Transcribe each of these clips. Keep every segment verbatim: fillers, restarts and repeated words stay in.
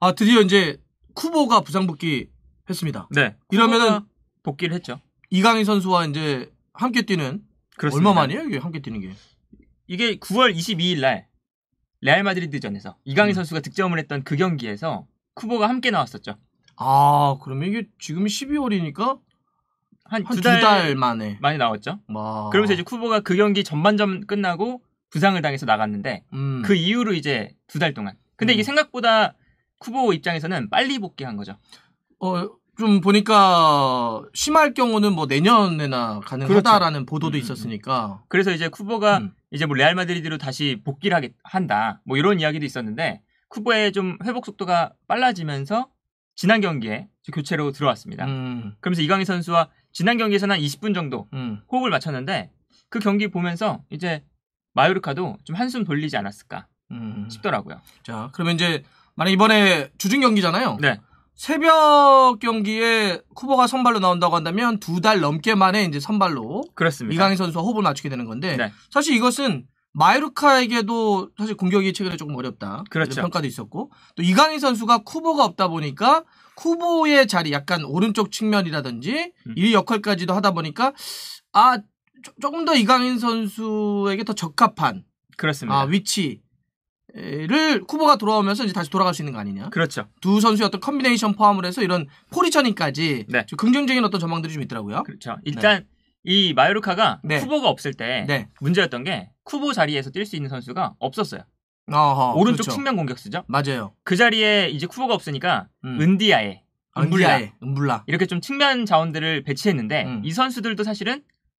아 드디어 이제 쿠보가 부상 복귀했습니다. 네. 이러면은 복귀를 했죠. 이강인 선수와 이제 함께 뛰는 그렇습니다. 얼마 만이에요? 이게 함께 뛰는 게? 이게 구월 이십이일 날 레알 마드리드전에서 이강인 음. 선수가 득점을 했던 그 경기에서 쿠보가 함께 나왔었죠. 아, 그러면 이게 지금이 십이월이니까 한 한 두 두 달 달 만에 많이 나왔죠. 와. 그러면서 이제 쿠보가 그 경기 전반전 끝나고 부상을 당해서 나갔는데 음. 그 이후로 이제 두 달 동안. 근데 음. 이게 생각보다 쿠보 입장에서는 빨리 복귀한 거죠. 어, 좀 보니까 심할 경우는 뭐 내년에나 가능하다라는 그렇죠. 보도도 음, 있었으니까. 그래서 이제 쿠보가 음. 이제 뭐 레알 마드리드로 다시 복귀를 하겠, 한다. 뭐 이런 이야기도 있었는데 쿠보의 좀 회복 속도가 빨라지면서 지난 경기에 교체로 들어왔습니다. 음. 그러면서 이강인 선수와 지난 경기에서는 한 이십 분 정도 음. 호흡을 맞췄는데 그 경기 보면서 이제 마요르카도 좀 한숨 돌리지 않았을까 음. 싶더라고요. 자, 그러면 이제 만약 이번에 주중 경기잖아요. 네. 새벽 경기에 쿠보가 선발로 나온다고 한다면 두 달 넘게 만에 이제 선발로 그렇습니다. 이강인 선수와 호흡을 맞추게 되는 건데 네. 사실 이것은 마요르카에게도 사실 공격이 최근에 조금 어렵다. 그렇죠. 평가도 있었고 또 이강인 선수가 쿠보가 없다 보니까 쿠보의 자리 약간 오른쪽 측면이라든지 음. 이 역할까지도 하다 보니까 아 조, 조금 더 이강인 선수에게 더 적합한 그렇습니다. 아, 위치를 쿠보가 돌아오면서 이제 다시 돌아갈 수 있는 거 아니냐. 그렇죠. 두 선수의 어떤 컨비네이션 포함을 해서 이런 포지셔닝까지 네. 좀 긍정적인 어떤 전망들이 좀 있더라고요. 그렇죠. 일단 네. 이 마요르카가 네. 쿠보가 없을 때 네. 문제였던 게 쿠보 자리에서 뛸 수 있는 선수가 없었어요. 어허, 오른쪽 그렇죠. 측면 공격수죠. 맞아요. 그 자리에 이제 쿠보가 없으니까 음. 은디아에, 은블라, 은블라, 은블라 이렇게 좀 측면 자원들을 배치했는데 음. 이 선수들도 사실은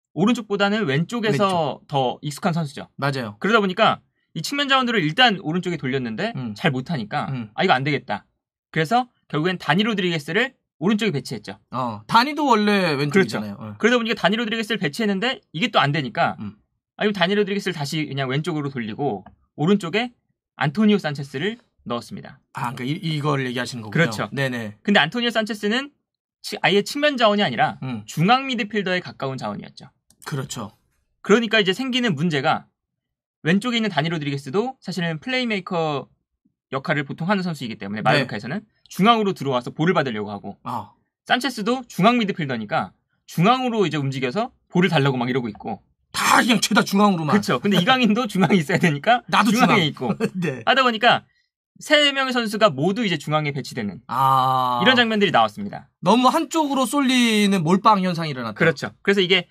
오른쪽보다는 왼쪽에서 왼쪽. 더 익숙한 선수죠. 맞아요. 그러다 보니까 이 측면 자원들을 일단 오른쪽에 돌렸는데 음. 잘 못하니까 음. 아 이거 안 되겠다. 그래서 결국엔 다니 로드리게스를 오른쪽에 배치했죠. 어, 다니도 원래 왼쪽이잖아요. 그렇죠. 어. 그러다 보니까 다니 로드리게스를 배치했는데 이게 또 안 되니까 음. 아니면 다니 로드리게스를 다시 그냥 왼쪽으로 돌리고 오른쪽에 안토니오 산체스를 넣었습니다. 아, 그러니까 이, 이걸 얘기하시는 거군요. 그렇죠. 네네. 근데 안토니오 산체스는 아예 측면 자원이 아니라 음. 중앙 미드필더에 가까운 자원이었죠. 그렇죠. 그러니까 이제 생기는 문제가 왼쪽에 있는 다니 로드리게스도 사실은 플레이메이커 역할을 보통 하는 선수이기 때문에 마요르카에서는 네. 중앙으로 들어와서 볼을 받으려고 하고 어. 산체스도 중앙 미드필더니까 중앙으로 이제 움직여서 볼을 달라고 막 이러고 있고 다 그냥 죄다 중앙으로만. 그렇죠. 근데 이강인도 중앙에 있어야 되니까 나도 중앙에 중앙. 있고 네. 하다 보니까 세 명의 선수가 모두 이제 중앙에 배치되는 아. 이런 장면들이 나왔습니다. 너무 한쪽으로 쏠리는 몰빵 현상이 일어났다. 그렇죠. 그래서 이게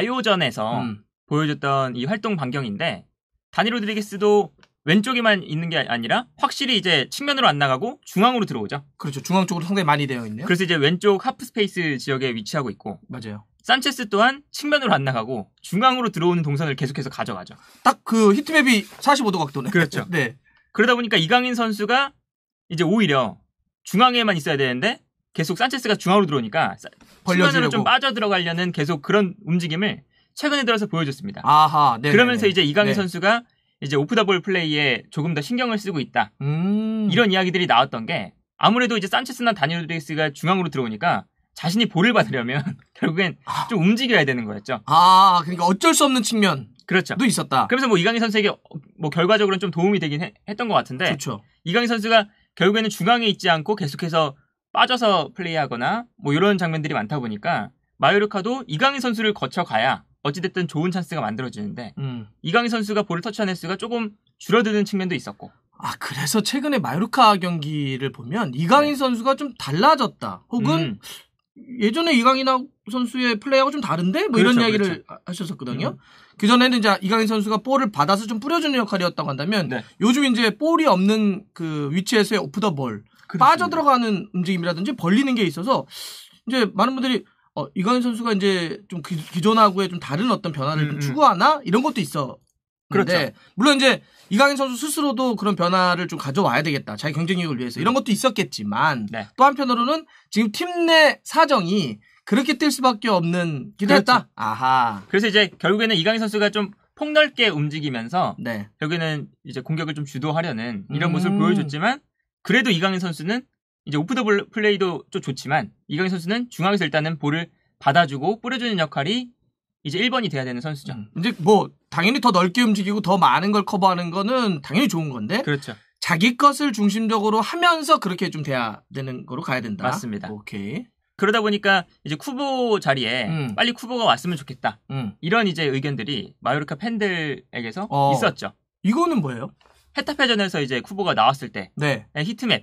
라요전에서 음. 보여줬던 이 활동 반경인데 다니 로드리게스도 왼쪽에만 있는 게 아니라 확실히 이제 측면으로 안 나가고 중앙으로 들어오죠. 그렇죠. 중앙 쪽으로 상당히 많이 되어 있네요. 그래서 이제 왼쪽 하프 스페이스 지역에 위치하고 있고 맞아요. 산체스 또한 측면으로 안 나가고 중앙으로 들어오는 동선을 계속해서 가져가죠. 딱 그 히트맵이 사십오 도 각도네. 그렇죠. 네. 그러다 보니까 이강인 선수가 이제 오히려 중앙에만 있어야 되는데 계속 산체스가 중앙으로 들어오니까 측면으로 좀 빠져 들어가려는 계속 그런 움직임을 최근에 들어서 보여줬습니다. 아하. 네. 그러면서 이제 이강인 네. 선수가 이제 오프 더 볼 플레이에 조금 더 신경을 쓰고 있다. 음. 이런 이야기들이 나왔던 게 아무래도 이제 산체스나 다니 로드리게스가 중앙으로 들어오니까 자신이 볼을 받으려면 결국엔 아. 좀 움직여야 되는 거였죠. 아, 그러니까 어쩔 수 없는 측면도 그렇죠. 있었다. 그러면서 뭐 이강인 선수에게 뭐 결과적으로는 좀 도움이 되긴 해, 했던 것 같은데 그렇죠. 이강인 선수가 결국에는 중앙에 있지 않고 계속해서 빠져서 플레이하거나 뭐 이런 장면들이 많다 보니까 마요르카도 이강인 선수를 거쳐가야 어찌됐든 좋은 찬스가 만들어지는데 음. 이강인 선수가 볼을 터치하는 횟수가 조금 줄어드는 측면도 있었고 아, 그래서 최근에 마요르카 경기를 보면 이강인 네. 선수가 좀 달라졌다. 혹은 음. 예전에 이강인 선수의 플레이하고 좀 다른데? 뭐 그렇죠, 이런 이야기를 그렇죠. 하셨었거든요. 음. 그전에는 이제 이강인 선수가 볼을 받아서 좀 뿌려주는 역할이었다고 한다면 네. 요즘 이제 볼이 없는 그 위치에서의 오프 더 볼. 빠져 들어가는 움직임이라든지 벌리는 게 있어서 이제 많은 분들이 어, 이강인 선수가 이제 좀 기, 기존하고의 좀 다른 어떤 변화를 음, 좀 추구하나? 이런 것도 있어. 그렇죠. 물론 이제 이강인 선수 스스로도 그런 변화를 좀 가져와야 되겠다. 자기 경쟁력을 위해서. 이런 것도 있었겠지만 네. 또 한편으로는 지금 팀 내 사정이 그렇게 뛸 수밖에 없는 기대했다. 그렇죠. 아하. 그래서 이제 결국에는 이강인 선수가 좀 폭넓게 움직이면서 네. 결국에는 이제 공격을 좀 주도하려는 이런 음. 모습을 보여줬지만 그래도 이강인 선수는 이제 오프 더 볼 플레이도 좀 좋지만 이강인 선수는 중앙에서 일단은 볼을 받아주고 뿌려주는 역할이 이제 일 번이 돼야 되는 선수죠. 음. 이제 뭐 당연히 더 넓게 움직이고 더 많은 걸 커버하는 거는 당연히 좋은 건데 그렇죠. 자기 것을 중심적으로 하면서 그렇게 좀 돼야 되는 거로 가야 된다. 맞습니다. 오케이. 그러다 보니까 이제 쿠보 자리에 음. 빨리 쿠보가 왔으면 좋겠다. 음. 이런 이제 의견들이 마요르카 팬들에게서 어. 있었죠. 이거는 뭐예요? 헤타페전에서 이제 쿠보가 나왔을 때 네. 히트맵.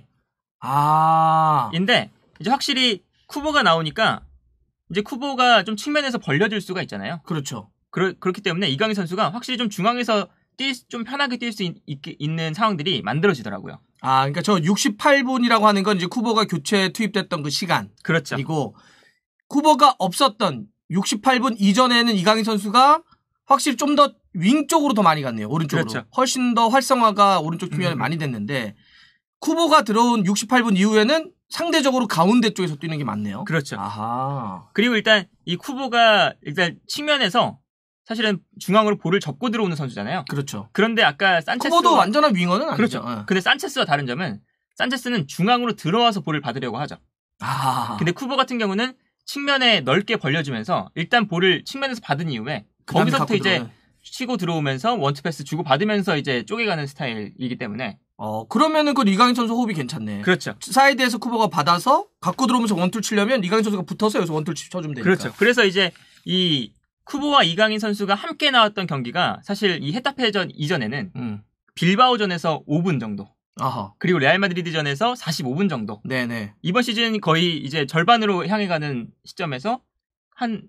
아. 인데 이제 확실히 쿠보가 나오니까 이제 쿠보가 좀 측면에서 벌려질 수가 있잖아요. 그렇죠. 그러, 그렇기 때문에 이강인 선수가 확실히 좀 중앙에서 뛸, 좀 편하게 뛸 수 있는 상황들이 만들어지더라고요. 아, 그러니까 저 육십팔 분이라고 하는 건 이제 쿠보가 교체 투입됐던 그 시간. 그렇죠. 그리고 쿠보가 없었던 육십팔 분 이전에는 이강인 선수가 확실히 좀 더 윙 쪽으로 더 많이 갔네요. 오른쪽으로. 그렇죠. 훨씬 더 활성화가 오른쪽 측면에 음. 많이 됐는데 쿠보가 들어온 육십팔 분 이후에는 상대적으로 가운데 쪽에서 뛰는 게 많네요. 그렇죠. 아하. 그리고 일단 이 쿠보가 일단 측면에서 사실은 중앙으로 볼을 접고 들어오는 선수잖아요. 그렇죠. 그런데 아까 산체스 쿠보도 완전한 윙어는 아니죠. 그렇죠. 네. 근데 산체스와 다른 점은 산체스는 중앙으로 들어와서 볼을 받으려고 하죠. 아. 근데 쿠보 같은 경우는 측면에 넓게 벌려주면서 일단 볼을 측면에서 받은 이후에 거기서부터 이제 들어오네. 치고 들어오면서 원투 패스 주고 받으면서 이제 쪼개가는 스타일이기 때문에 어 그러면은 그 이강인 선수 호흡이 괜찮네. 그렇죠. 사이드에서 쿠보가 받아서 갖고 들어오면서 원투 치려면 이강인 선수가 붙어서 여기서 원투 쳐주면 되니까. 그렇죠. 그래서 이제 이 쿠보와 이강인 선수가 함께 나왔던 경기가 사실 이 헤타페전 이전에는 음. 빌바오전에서 오 분 정도. 아하. 그리고 레알 마드리드전에서 사십오 분 정도. 네네. 이번 시즌 거의 이제 절반으로 향해 가는 시점에서 한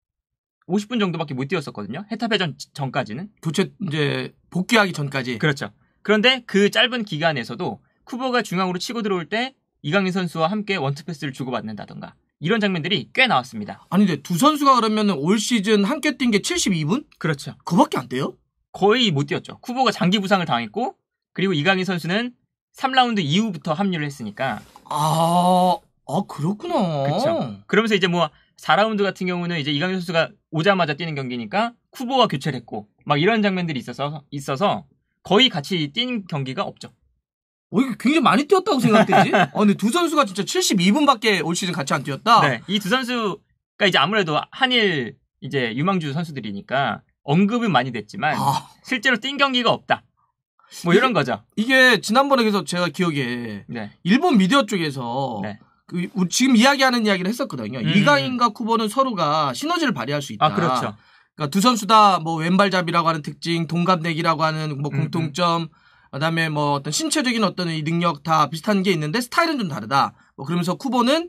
오십 분 정도밖에 못 뛰었었거든요. 헤타페전 전까지는. 교체 이제 복귀하기 전까지. 그렇죠. 그런데 그 짧은 기간에서도 쿠보가 중앙으로 치고 들어올 때 이강인 선수와 함께 원투 패스를 주고받는다던가 이런 장면들이 꽤 나왔습니다. 아니 근데 두 선수가 그러면 올 시즌 함께 뛴 게 칠십이 분? 그렇죠. 그거밖에 안 돼요? 거의 못 뛰었죠. 쿠보가 장기 부상을 당했고 그리고 이강인 선수는 삼 라운드 이후부터 합류를 했으니까. 아, 아 그렇구나. 그렇죠. 그러면서 이제 뭐 사 라운드 같은 경우는 이제 이강인 선수가 오자마자 뛰는 경기니까 쿠보와 교체를 했고 막 이런 장면들이 있어서 있어서 거의 같이 뛴 경기가 없죠. 어, 이거 굉장히 많이 뛰었다고 생각되지? 아, 근데 두 선수가 진짜 칠십이 분밖에 올 시즌 같이 안 뛰었다? 네. 이 두 선수가 이제 아무래도 한일 이제 유망주 선수들이니까 언급은 많이 됐지만 아. 실제로 뛴 경기가 없다. 뭐 이런 이게, 거죠. 이게 지난번에 그래서 제가 기억에 네. 일본 미디어 쪽에서 네. 그 지금 이야기하는 이야기를 했었거든요. 음. 이강인과 쿠보는 서로가 시너지를 발휘할 수 있다. 아, 그렇죠. 그러니까 두 선수 다 뭐 왼발잡이라고 하는 특징, 동갑내기라고 하는 뭐 공통점, 음. 그다음에 뭐 어떤 신체적인 어떤 이 능력 다 비슷한 게 있는데 스타일은 좀 다르다. 뭐 그러면서 쿠보는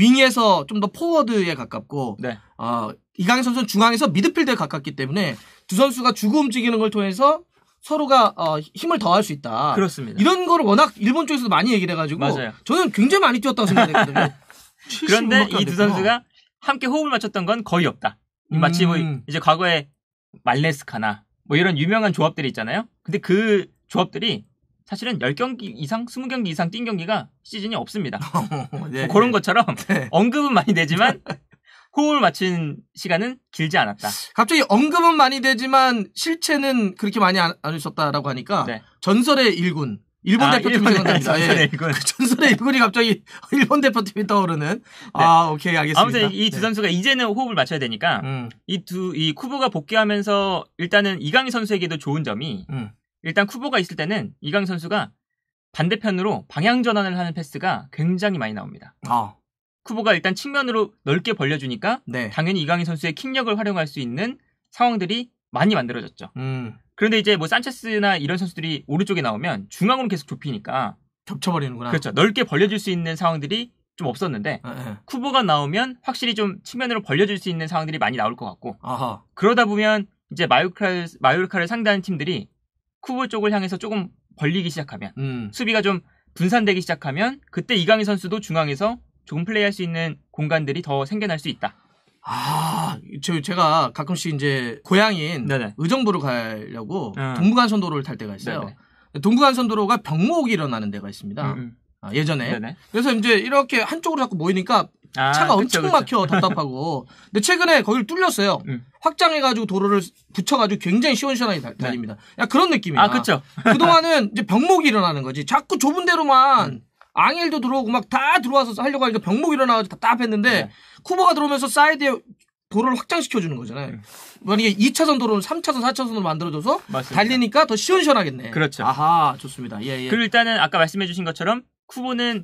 윙에서 좀 더 포워드에 가깝고, 네. 어, 이강인 선수는 중앙에서 미드필드에 가깝기 때문에 두 선수가 주고 움직이는 걸 통해서 서로가 어, 힘을 더할 수 있다. 그렇습니다. 이런 거를 워낙 일본 쪽에서도 많이 얘기를 해가지고 맞아요. 저는 굉장히 많이 뛰었다고 생각했거든요. 그런데 이 두 선수가 함께 호흡을 맞췄던 건 거의 없다. 음. 마치 뭐 이제 과거에 말레스카나 뭐 이런 유명한 조합들이 있잖아요. 근데 그 조합들이 사실은 십 경기 이상, 이십 경기 이상 뛴 경기가 시즌이 없습니다. 네, 뭐 그런 것처럼 네. 언급은 많이 되지만 호흡을 맞춘 시간은 길지 않았다. 갑자기 언급은 많이 되지만 실체는 그렇게 많이 안, 안 있었다라고 하니까 네. 전설의 일군. 일본 아, 대표팀이 생각납니다. 전설의 예. 일군. 그 전설의 일군이 갑자기 일본 대표팀이 떠오르는. 네. 아, 오케이, 알겠습니다. 아무튼 이 두 네. 선수가 이제는 호흡을 맞춰야 되니까 음. 이 두, 이 쿠보가 복귀하면서 일단은 이강인 선수에게도 좋은 점이 음. 일단 쿠보가 있을 때는 이강인 선수가 반대편으로 방향 전환을 하는 패스가 굉장히 많이 나옵니다. 아. 쿠보가 일단 측면으로 넓게 벌려주니까 네. 당연히 이강인 선수의 킥력을 활용할 수 있는 상황들이 많이 만들어졌죠. 음. 그런데 이제 뭐 산체스나 이런 선수들이 오른쪽에 나오면 중앙으로 계속 좁히니까 겹쳐버리는구나. 그렇죠. 넓게 벌려줄 수 있는 상황들이 좀 없었는데 에, 에. 쿠보가 나오면 확실히 좀 측면으로 벌려줄 수 있는 상황들이 많이 나올 것 같고 아하. 그러다 보면 이제 마요르카를, 마요르카를 상대하는 팀들이 쿠보 쪽을 향해서 조금 벌리기 시작하면 음. 수비가 좀 분산되기 시작하면 그때 이강인 선수도 중앙에서 조금 플레이할 수 있는 공간들이 더 생겨날 수 있다. 아, 저 제가 가끔씩 이제 고향인 네네. 의정부로 가려고 음. 동부간선도로를 탈 때가 있어요. 네네. 동부간선도로가 병목이 일어나는 데가 있습니다. 음. 아, 예전에. 네네. 그래서 이제 이렇게 한쪽으로 자꾸 모이니까 아, 차가 그쵸, 엄청 그쵸. 막혀 답답하고. 근데 최근에 거기를 뚫렸어요. 음. 확장해가지고 도로를 붙여가지고 굉장히 시원시원하게 달, 달립니다. 네. 야 그런 느낌이야. 아, 그렇죠. 그동안은 이제 병목이 일어나는 거지. 자꾸 좁은 데로만. 음. 앙일도 들어오고 막 다 들어와서 하려고 하니까 병목이 일어나가지고 답답했는데 네. 쿠보가 들어오면서 사이드에 도로를 확장시켜주는 거잖아요. 음. 만약에 이 차선 도로는 삼 차선, 사 차선으로 만들어줘서 맞습니다. 달리니까 더 시원시원하겠네. 그렇죠. 아하, 좋습니다. 예, 예. 그리고 일단은 아까 말씀해주신 것처럼 쿠보는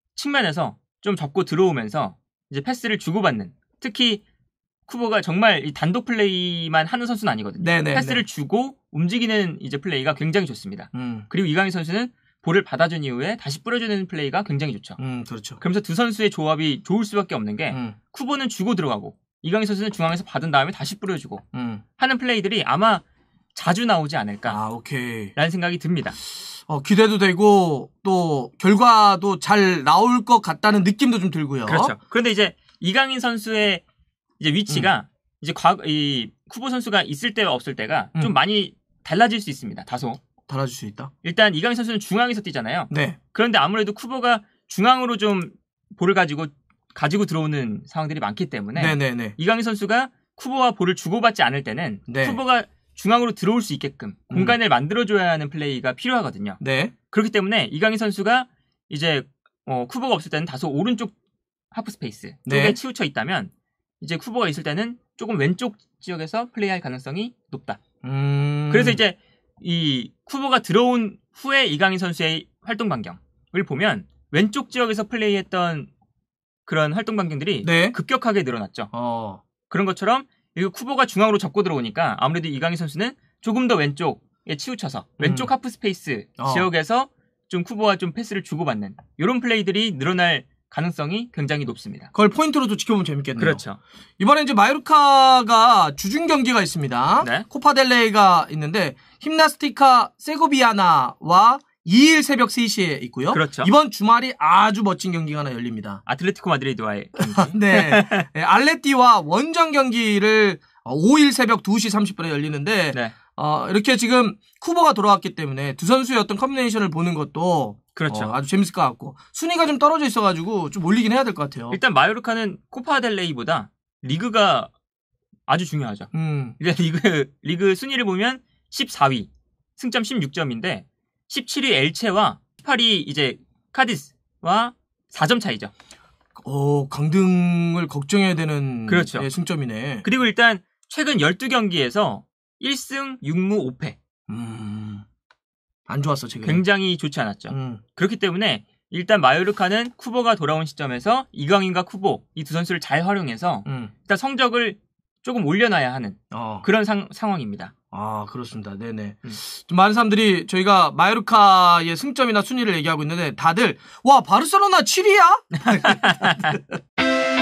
측면에서 좀 접고 들어오면서 이제 패스를 주고받는, 특히 쿠보가 정말 이 단독 플레이만 하는 선수는 아니거든요. 네네, 패스를 네. 주고 움직이는 이제 플레이가 굉장히 좋습니다. 음. 그리고 이강인 선수는 볼을 받아준 이후에 다시 뿌려주는 플레이가 굉장히 좋죠. 음, 그렇죠. 그러면서 두 선수의 조합이 좋을 수밖에 없는 게 음. 쿠보는 주고 들어가고 이강인 선수는 중앙에서 받은 다음에 다시 뿌려주고 음. 하는 플레이들이 아마 자주 나오지 않을까 아, 오케이. 라는 생각이 듭니다. 어, 기대도 되고 또 결과도 잘 나올 것 같다는 느낌도 좀 들고요. 그렇죠. 그런데 이제 이강인 선수의 이제 위치가 음. 이제 과거 이 쿠보 선수가 있을 때와 없을 때가 음. 좀 많이 달라질 수 있습니다. 다소. 달라질 수 있다. 일단 이강인 선수는 중앙에서 뛰잖아요. 네. 그런데 아무래도 쿠보가 중앙으로 좀 볼을 가지고 가지고 들어오는 상황들이 많기 때문에 네네네. 이강인 선수가 쿠보와 볼을 주고받지 않을 때는 네. 쿠보가 중앙으로 들어올 수 있게끔 음. 공간을 만들어줘야 하는 플레이가 필요하거든요. 네. 그렇기 때문에 이강인 선수가 이제 어, 쿠보가 없을 때는 다소 오른쪽 하프 스페이스 쪽에 네. 치우쳐 있다면 이제 쿠보가 있을 때는 조금 왼쪽 지역에서 플레이할 가능성이 높다. 음... 그래서 이제 이 쿠보가 들어온 후에 이강인 선수의 활동 반경을 보면 왼쪽 지역에서 플레이했던 그런 활동 반경들이 네. 급격하게 늘어났죠. 어. 그런 것처럼 이 쿠보가 중앙으로 접고 들어오니까 아무래도 이강인 선수는 조금 더 왼쪽에 치우쳐서 음. 왼쪽 하프 스페이스 어. 지역에서 좀 쿠보와 좀 패스를 주고받는 이런 플레이들이 늘어날 가능성이 굉장히 높습니다. 그걸 포인트로도 지켜보면 재밌겠네요. 그렇죠. 이번에 이제 마요르카가 주중 경기가 있습니다. 네? 코파델레이가 있는데 힘나스티카 세고비아나와 이 일 새벽 세 시에 있고요. 그렇죠. 이번 주말이 아주 멋진 경기가 하나 열립니다. 아틀레티코 마드리드와의 경기. 네. 네. 알레티와 원정 경기를 오 일 새벽 두 시 삼십 분에 열리는데 네. 어, 이렇게 지금 쿠보가 돌아왔기 때문에 두 선수의 어떤 컴비네이션을 보는 것도 그렇죠. 어, 아주 재밌을 것 같고 순위가 좀 떨어져 있어가지고 좀 올리긴 해야 될 것 같아요. 일단 마요르카는 코파델레이보다 리그가 아주 중요하죠. 음. 리그 리그 순위를 보면 십사 위, 승점 십육 점인데 십칠 위 엘체와 십팔 위 이제 카디스와 사 점 차이죠. 오, 강등을 걱정해야 되는 그렇죠. 네, 승점이네. 그리고 일단 최근 열두 경기에서 일 승 육 무 오 패. 음. 안 좋았어, 지금. 굉장히 좋지 않았죠. 음. 그렇기 때문에 일단 마요르카는 쿠보가 돌아온 시점에서 이강인과 쿠보 이 두 선수를 잘 활용해서 음. 일단 성적을 조금 올려놔야 하는 어. 그런 상, 상황입니다. 아, 그렇습니다. 네네. 음. 좀 많은 사람들이 저희가 마요르카의 승점이나 순위를 얘기하고 있는데 다들 와, 바르셀로나 칠 위야?